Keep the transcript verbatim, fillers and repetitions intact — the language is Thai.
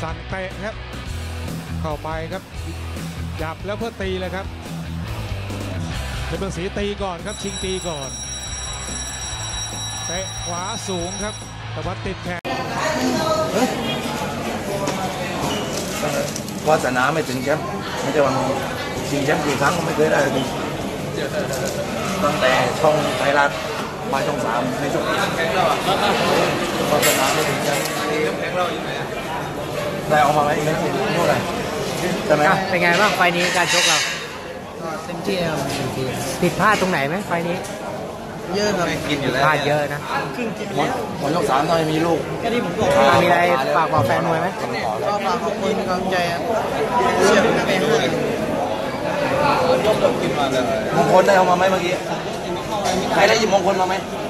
สั่งเตะครับเข้าไปครับจับแล้วเพื่อตีเลยครับเพชรเมืองศรีตีก่อนครับชิงตีก่อนเตะขวาสูงครับแต่ว่าติดแขนวาสนาไม่ถึงแชมป์ไม่ใช่ว่าชิงแชมป์กี่ครั้งก็ไม่เคยได้เลยตั้งแต่ช่องไทยรัฐมาช่องสามในช่วงนี้วาสนาไม่ถึงแชมป์ได้ออกมาไหมไม่ถึงเท่าไหร่ใช่ไหมเป็นไงบ้างไฟนี้การชกเราเต็มที่ครับเต็มที่ผิดพลาดตรงไหนไหมไฟนี้เยอะครับผิดพลาดเยอะนะหมดยกสามตอนมีลูกก็ที่ผมบอกมีอะไรฝากบอกแฟนมวยไหมก็ฝากขอบคุณกำลังใจเชียร์นักเตะด้วยมงคลได้ออกมาไหมเมื่อกี้ใครได้ยินมงคลมาไหม